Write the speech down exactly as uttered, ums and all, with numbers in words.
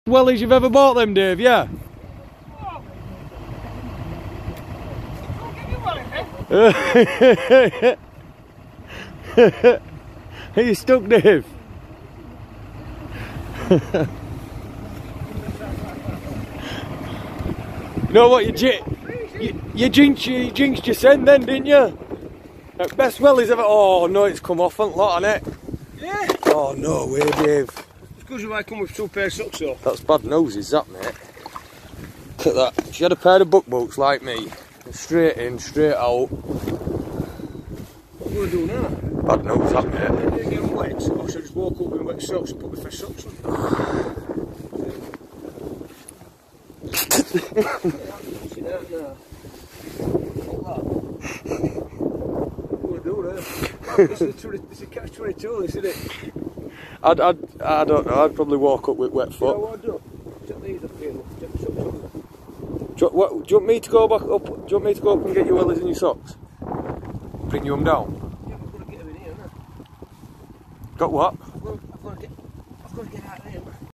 Wellies you've ever bought them, Dave, yeah? Are you stuck, Dave? You know what, you, you, you, jinxed, you jinxed your send then, didn't you? Best wellies ever. Oh no, it's come off a lot on it. Yeah. Oh no way, Dave. It's because I come with two pairs of socks though. That's bad noses, that, mate. Look at that. She had a pair of buck boots like me. Straight in, straight out. What do I do now? Bad nose, that, mate. They're getting wet, so I just walk up in wet socks and put my fresh socks on. This is a, this is a catch twenty-two, this, isn't it? I'd, I'd, I don't know, I'd probably walk up with wet foot. You know what I do? Take these up here, look. Take the socks off. Do you, what, do you want me to go back up? Do you want me to go up and get your wellies in your socks? Bring you them down? Yeah, I've got to get them in here, haven't I? Got what? I've got, I've got to get, I've got to get out of here.